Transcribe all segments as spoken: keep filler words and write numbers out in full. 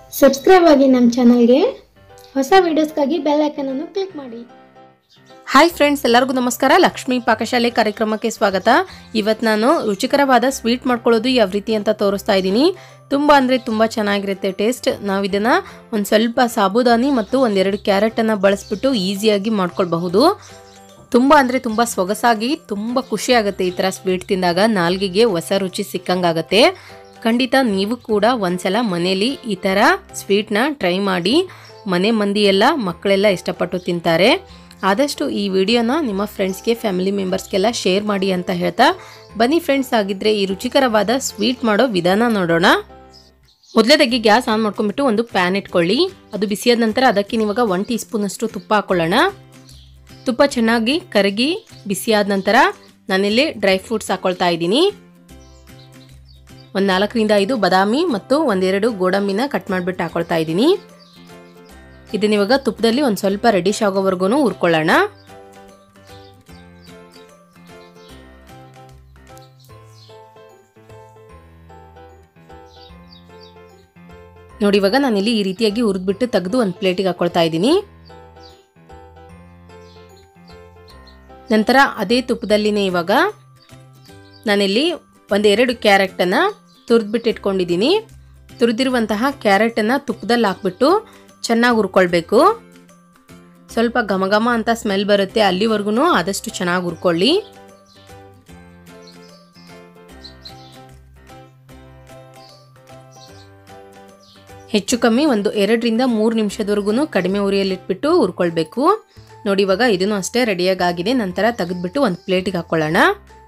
Subscribe ಆಗಿ ನಮ್ಮ ಚಾನಲ್ಗೆ ಹೊಸ ವಿಡಿಯೋಸ್ಗಾಗಿ ಬೆಲ್ ಐಕಾನ್ ಅನ್ನು ಕ್ಲಿಕ್ ಮಾಡಿ. ಹಾಯ್ ಫ್ರೆಂಡ್ಸ್, ಎಲ್ಲರಿಗೂ ನಮಸ್ಕಾರ. ಲಕ್ಷ್ಮೀ ಪಾಕಶಾಲೆ ಕಾರ್ಯಕ್ರಮಕ್ಕೆ ಸ್ವಾಗತ. ಇವತ್ತು ನಾನು ರುಚಿಕರವಾದ ಸ್ವೀಟ್ ಮಾಡ್ಕೊಳ್ಳೋದು ಯಾವ ರೀತಿ ಅಂತ ತೋರಿಸ್ತಾ ಇದ್ದೀನಿ. ತುಂಬ ಅಂದರೆ ತುಂಬ ಚೆನ್ನಾಗಿರುತ್ತೆ ಟೇಸ್ಟ್. ನಾವು ಇದನ್ನು ಒಂದು ಸ್ವಲ್ಪ ಸಾಬುದಾನಿ ಮತ್ತು ಒಂದೆರಡು ಕ್ಯಾರೆಟನ್ನು ಬಳಸ್ಬಿಟ್ಟು ಈಸಿಯಾಗಿ ಮಾಡ್ಕೊಳ್ಬಹುದು. ತುಂಬ ಅಂದರೆ ತುಂಬ ಸೊಗಸಾಗಿ ತುಂಬ ಖುಷಿಯಾಗುತ್ತೆ ಈ ಥರ ಸ್ವೀಟ್ ತಿಂದಾಗ. ನಾಲ್ಗೆಗೆ ಹೊಸ ರುಚಿ ಸಿಕ್ಕಂಗಾಗತ್ತೆ. ಖಂಡಿತ ನೀವು ಕೂಡ ಒಂದ್ಸಲ ಮನೇಲಿ ಈ ಥರ ಸ್ವೀಟ್ನ ಟ್ರೈ ಮಾಡಿ. ಮನೆ ಮಂದಿ ಎಲ್ಲ ಮಕ್ಕಳೆಲ್ಲ ಇಷ್ಟಪಟ್ಟು ತಿಂತಾರೆ. ಆದಷ್ಟು ಈ ವಿಡಿಯೋನ ನಿಮ್ಮ ಫ್ರೆಂಡ್ಸ್ಗೆ ಫ್ಯಾಮಿಲಿ ಮೆಂಬರ್ಸ್ಗೆಲ್ಲ ಶೇರ್ ಮಾಡಿ ಅಂತ ಹೇಳ್ತಾ ಬನ್ನಿ ಫ್ರೆಂಡ್ಸ್. ಆಗಿದ್ರೆ ಈ ರುಚಿಕರವಾದ ಸ್ವೀಟ್ ಮಾಡೋ ವಿಧಾನ ನೋಡೋಣ. ಮೊದಲೇದಾಗಿ ಗ್ಯಾಸ್ ಆನ್ ಮಾಡ್ಕೊಂಡ್ಬಿಟ್ಟು ಒಂದು ಪ್ಯಾನ್ ಇಟ್ಕೊಳ್ಳಿ. ಅದು ಬಿಸಿಯಾದ ನಂತರ ಅದಕ್ಕೆ ನೀವಾಗ ಒನ್ ಟೀ ಸ್ಪೂನಷ್ಟು ತುಪ್ಪ ಹಾಕೊಳ್ಳೋಣ. ತುಪ್ಪ ಚೆನ್ನಾಗಿ ಕರಗಿ ಬಿಸಿಯಾದ ನಂತರ ನಾನಿಲ್ಲಿ ಡ್ರೈ ಫ್ರೂಟ್ಸ್ ಹಾಕೊಳ್ತಾ ಇದ್ದೀನಿ. ಒಂದು ನಾಲ್ಕರಿಂದ ಐದು ಬಾದಾಮಿ ಮತ್ತು ಒಂದೆರಡು ಗೋಡಂಬಿನ ಕಟ್ ಮಾಡಿಬಿಟ್ಟು ಹಾಕೊಳ್ತಾ ಇದ್ದೀನಿ. ಇದನ್ನ ಇವಾಗ ತುಪ್ಪದಲ್ಲಿ ಒಂದು ಸ್ವಲ್ಪ ರೆಡಿಶ್ ಆಗೋವರೆಗೂ ಹುರ್ಕೊಳ್ಳೋಣ. ನೋಡಿ, ಇವಾಗ ನಾನಿಲ್ಲಿ ಈ ರೀತಿಯಾಗಿ ಹುರಿದ್ಬಿಟ್ಟು ತೆಗೆದು ಒಂದು ಪ್ಲೇಟಿಗೆ ಹಾಕೊಳ್ತಾ ಇದ್ದೀನಿ. ನಂತರ ಅದೇ ತುಪ್ಪದಲ್ಲಿನೇ ಇವಾಗ ನಾನಿಲ್ಲಿ ಒಂದೆರಡು ಕ್ಯಾರೆಟನ್ನು ತುರಿದ್ಬಿಟ್ಟು ಇಟ್ಕೊಂಡಿದ್ದೀನಿ. ತುರಿದಿರುವಂತಹ ಕ್ಯಾರೆಟನ್ನು ತುಪ್ಪದಲ್ಲಿ ಹಾಕ್ಬಿಟ್ಟು ಚೆನ್ನಾಗಿ ಹುರ್ಕೊಳ್ಬೇಕು. ಸ್ವಲ್ಪ ಘಮ ಘಮ ಅಂತ ಸ್ಮೆಲ್ ಬರುತ್ತೆ, ಅಲ್ಲಿವರೆಗೂ ಆದಷ್ಟು ಚೆನ್ನಾಗಿ ಹುರ್ಕೊಳ್ಳಿ. ಹೆಚ್ಚು ಕಮ್ಮಿ ಒಂದು ಎರಡರಿಂದ ಮೂರು ನಿಮಿಷದವರೆಗೂ ಕಡಿಮೆ ಉರಿಯಲ್ಲಿಟ್ಬಿಟ್ಟು ಹುರ್ಕೊಳ್ಬೇಕು. ನೋಡಿ, ಇವಾಗ ಇದನ್ನು ಅಷ್ಟೇ ರೆಡಿಯಾಗಿ ಆಗಿದೆ. ನಂತರ ತೆಗೆದ್ಬಿಟ್ಟು ಒಂದು ಪ್ಲೇಟಿಗೆ ಹಾಕೊಳ್ಳೋಣ.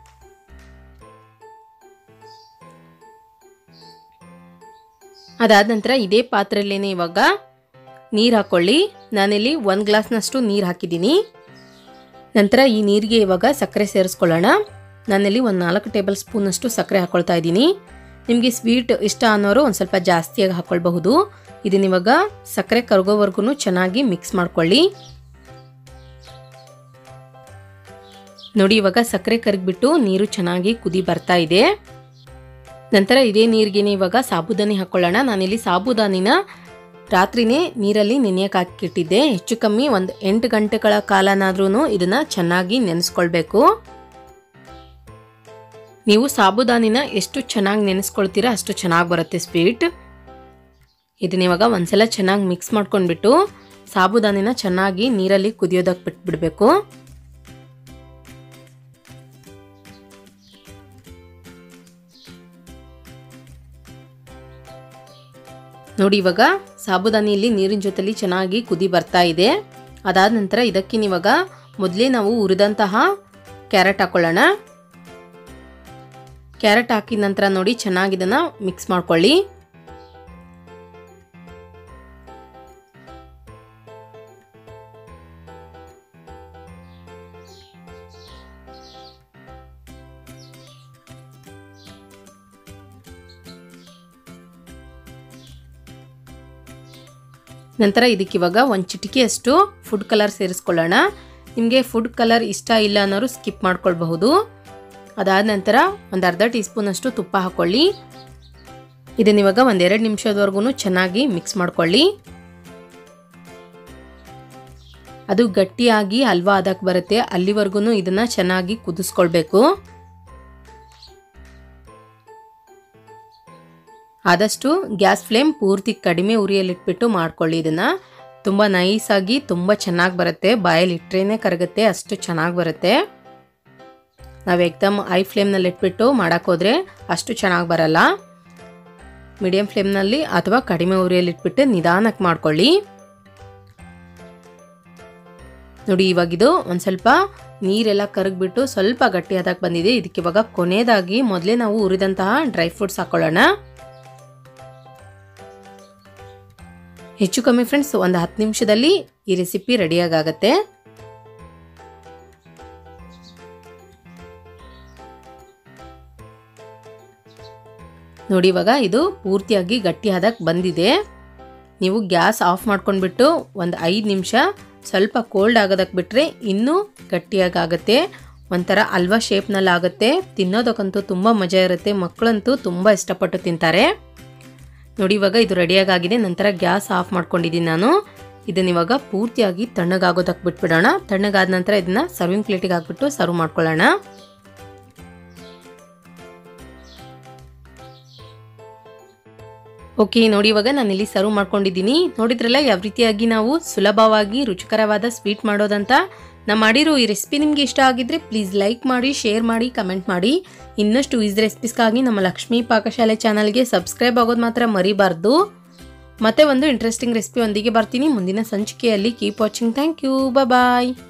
ಅದಾದ ನಂತರ ಇದೇ ಪಾತ್ರೆಯಲ್ಲೇನೆ ಇವಾಗ ನೀರು ಹಾಕೊಳ್ಳಿ. ನಾನಿಲ್ಲಿ ಒಂದು ಗ್ಲಾಸ್ನಷ್ಟು ನೀರು ಹಾಕಿದ್ದೀನಿ. ನಂತರ ಈ ನೀರಿಗೆ ಇವಾಗ ಸಕ್ಕರೆ ಸೇರಿಸ್ಕೊಳ್ಳೋಣ. ನಾನಿಲ್ಲಿ ಒಂದು ನಾಲ್ಕು ಟೇಬಲ್ ಸ್ಪೂನಷ್ಟು ಸಕ್ಕರೆ ಹಾಕೊಳ್ತಾ ಇದ್ದೀನಿ. ನಿಮಗೆ ಸ್ವೀಟ್ ಇಷ್ಟ ಅನ್ನೋರು ಒಂದು ಸ್ವಲ್ಪ ಜಾಸ್ತಿಯಾಗಿ ಹಾಕ್ಕೊಳ್ಬಹುದು. ಇದನ್ನ ಇವಾಗ ಸಕ್ಕರೆ ಕರಗೋವರೆಗೂ ಚೆನ್ನಾಗಿ ಮಿಕ್ಸ್ ಮಾಡ್ಕೊಳ್ಳಿ. ನೋಡಿ, ಇವಾಗ ಸಕ್ಕರೆ ಕರಗಿಬಿಟ್ಟು ನೀರು ಚೆನ್ನಾಗಿ ಕುದಿ ಬರ್ತಾ ಇದೆ. ನಂತರ ಇದೇ ನೀರಿಗೆ ಇವಾಗ ಸಾಬುದಾನಿ ಹಾಕೊಳ್ಳೋಣ. ನಾನಿಲ್ಲಿ ಸಾಬುದಾನಿನ ರಾತ್ರಿನೇ ನೀರಲ್ಲಿ ನೆನೆಯಕ್ಕೆ ಹಾಕಿಟ್ಟಿದ್ದೆ. ಹೆಚ್ಚು ಕಮ್ಮಿ ಒಂದು ಎಂಟು ಗಂಟೆಗಳ ಕಾಲನಾದ್ರೂ ಇದನ್ನ ಚೆನ್ನಾಗಿ ನೆನೆಸ್ಕೊಳ್ಬೇಕು. ನೀವು ಸಾಬುದಾನಿನ ಎಷ್ಟು ಚೆನ್ನಾಗಿ ನೆನೆಸ್ಕೊಳ್ತೀರಾ ಅಷ್ಟು ಚೆನ್ನಾಗಿ ಬರುತ್ತೆ ಸ್ವೀಟ್. ಇದನ್ನ ಇವಾಗ ಒಂದ್ಸಲ ಚೆನ್ನಾಗಿ ಮಿಕ್ಸ್ ಮಾಡ್ಕೊಂಡ್ಬಿಟ್ಟು ಸಾಬುದಾನಿನ ಚೆನ್ನಾಗಿ ನೀರಲ್ಲಿ ಕುದಿಯೋದಕ್ಕೆ ಬಿಟ್ಬಿಡ್ಬೇಕು. ನೋಡಿ, ಇವಾಗ ಸಾಬುದಾನಿಯಲ್ಲಿ ನೀರಿನ ಜೊತೆಲಿ ಚೆನ್ನಾಗಿ ಕುದಿ ಬರ್ತಾ ಇದೆ. ಅದಾದ ನಂತರ ಇದಕ್ಕೆ ಇವಾಗ ಮೊದಲೇ ನಾವು ಹುರಿದಂತಹ ಕ್ಯಾರೆಟ್ ಹಾಕೊಳ್ಳೋಣ. ಕ್ಯಾರೆಟ್ ಹಾಕಿದ ನಂತರ ನೋಡಿ ಚೆನ್ನಾಗಿ ಇದನ್ನ ಮಿಕ್ಸ್ ಮಾಡ್ಕೊಳ್ಳಿ. ನಂತರ ಇದಕ್ಕೆ ಇವಾಗ ಒಂದು ಚಿಟಿಕೆಯಷ್ಟು ಫುಡ್ ಕಲರ್ ಸೇರಿಸ್ಕೊಳ್ಳೋಣ. ನಿಮಗೆ ಫುಡ್ ಕಲರ್ ಇಷ್ಟ ಇಲ್ಲ ಅನ್ನೋರು ಸ್ಕಿಪ್ ಮಾಡ್ಕೊಳ್ಬಹುದು. ಅದಾದ ನಂತರ ಒಂದು ಅರ್ಧ ಟೀ ಸ್ಪೂನಷ್ಟು ತುಪ್ಪ ಹಾಕೊಳ್ಳಿ. ಇದನ್ನ ಇವಾಗ ಒಂದೆರಡು ನಿಮಿಷದವರೆಗೂ ಚೆನ್ನಾಗಿ ಮಿಕ್ಸ್ ಮಾಡ್ಕೊಳ್ಳಿ. ಅದು ಗಟ್ಟಿಯಾಗಿ ಹಲ್ವಾ ಅದಕ್ಕೆ ಬರುತ್ತೆ, ಅಲ್ಲಿವರೆಗೂ ಇದನ್ನ ಚೆನ್ನಾಗಿ ಕುದಿಸ್ಕೊಳ್ಬೇಕು. ಆದಷ್ಟು ಗ್ಯಾಸ್ ಫ್ಲೇಮ್ ಪೂರ್ತಿ ಕಡಿಮೆ ಉರಿಯಲ್ಲಿಟ್ಬಿಟ್ಟು ಮಾಡ್ಕೊಳ್ಳಿ. ಇದನ್ನು ತುಂಬ ನೈಸಾಗಿ ತುಂಬ ಚೆನ್ನಾಗಿ ಬರುತ್ತೆ. ಬಾಯಲ್ಲಿ ಇಟ್ಟರೇನೆ ಕರಗುತ್ತೆ, ಅಷ್ಟು ಚೆನ್ನಾಗಿ ಬರುತ್ತೆ. ನಾವು ಏಕ್ದಮ್ ಐ ಫ್ಲೇಮ್ನಲ್ಲಿ ಇಟ್ಬಿಟ್ಟು ಮಾಡೋಕ್ಕೋದ್ರೆ ಅಷ್ಟು ಚೆನ್ನಾಗಿ ಬರಲ್ಲ. ಮೀಡಿಯಂ ಫ್ಲೇಮ್ನಲ್ಲಿ ಅಥವಾ ಕಡಿಮೆ ಉರಿಯಲ್ಲಿಟ್ಬಿಟ್ಟು ನಿಧಾನಕ್ಕೆ ಮಾಡ್ಕೊಳ್ಳಿ. ನೋಡಿ, ಇವಾಗಿದು ಒಂದು ಸ್ವಲ್ಪ ನೀರೆಲ್ಲ ಕರಗಿಬಿಟ್ಟು ಸ್ವಲ್ಪ ಗಟ್ಟಿಯಾದಾಗ ಬಂದಿದೆ. ಇದಕ್ಕೆ ಇವಾಗ ಕೊನೆಯದಾಗಿ ಮೊದಲೇ ನಾವು ಹುರಿದಂತಹ ಡ್ರೈ ಫ್ರೂಟ್ಸ್ ಹಾಕೊಳ್ಳೋಣ. ಹೆಚ್ಚು ಕಮ್ಮಿ ಫ್ರೆಂಡ್ಸ್ ಒಂದು ಹತ್ತು ನಿಮಿಷದಲ್ಲಿ ಈ ರೆಸಿಪಿ ರೆಡಿಯಾಗತ್ತೆ. ನೋಡಿ, ಇವಾಗ ಇದು ಪೂರ್ತಿಯಾಗಿ ಗಟ್ಟಿ ಆದಕ್ಕೆ ಬಂದಿದೆ. ನೀವು ಗ್ಯಾಸ್ ಆಫ್ ಮಾಡ್ಕೊಂಡ್ಬಿಟ್ಟು ಒಂದು ಐದು ನಿಮಿಷ ಸ್ವಲ್ಪ ಕೋಲ್ಡ್ ಆಗೋದಕ್ಕೆ ಬಿಟ್ಟರೆ ಇನ್ನೂ ಗಟ್ಟಿಯಾಗುತ್ತೆ. ಒಂಥರ ಹಲ್ವಾ ಶೇಪ್ನಲ್ಲಿ ಆಗುತ್ತೆ. ತಿನ್ನೋದಕ್ಕಂತೂ ತುಂಬ ಮಜಾ ಇರುತ್ತೆ. ಮಕ್ಕಳಂತೂ ತುಂಬ ಇಷ್ಟಪಟ್ಟು ತಿಂತಾರೆ. ನೋಡಿ ಇವಾಗ ಇದು ರೆಡಿಯಾಗಿ ಆಗಿದೆ. ನಂತರ ಗ್ಯಾಸ್ ಆಫ್ ಮಾಡ್ಕೊಂಡಿದ್ದೀನಿ ನಾನು. ಇದನ್ನ ಇವಾಗ ಪೂರ್ತಿಯಾಗಿ ತಣ್ಣಗಾಗೋದಕ್ಕೆ ಬಿಟ್ಬಿಡೋಣ. ತಣ್ಣಗಾದ ನಂತರ ಇದನ್ನ ಸರ್ವಿಂಗ್ ಪ್ಲೇಟಿಗೆ ಹಾಕ್ಬಿಟ್ಟು ಸರ್ವ್ ಮಾಡ್ಕೊಳ್ಳೋಣ. ಓಕೆ, ನೋಡಿ ಇವಾಗ ನಾನು ಇಲ್ಲಿ ಸರ್ವ್ ಮಾಡ್ಕೊಂಡಿದ್ದೀನಿ. ನೋಡಿದ್ರಲ್ಲ ಯಾವ ರೀತಿಯಾಗಿ ನಾವು ಸುಲಭವಾಗಿ ರುಚಿಕರವಾದ ಸ್ವೀಟ್ ಮಾಡೋದಂತ. ನಾ ಮಾಡಿರೋ ಈ ರೆಸಿಪಿ ನಿಮಗೆ ಇಷ್ಟ ಆಗಿದ್ರೆ ಪ್ಲೀಸ್ ಲೈಕ್ ಮಾಡಿ, ಶೇರ್ ಮಾಡಿ, ಕಮೆಂಟ್ ಮಾಡಿ. ಇನ್ನಷ್ಟು ಈಸಿ ರೆಸಿಪೀಸ್ಗಾಗಿ ನಮ್ಮ ಲಕ್ಷ್ಮೀ ಪಾಕಶಾಲೆ ಚಾನಲ್ಗೆ ಸಬ್ಸ್ಕ್ರೈಬ್ ಆಗೋದು ಮಾತ್ರ ಮರಿಬಾರ್ದು. ಮತ್ತೆ ಒಂದು ಇಂಟ್ರೆಸ್ಟಿಂಗ್ ರೆಸಿಪಿ ಒಂದಿಗೆ ಬರ್ತೀನಿ ಮುಂದಿನ ಸಂಚಿಕೆಯಲ್ಲಿ. Keep watching. Thank you. Bye.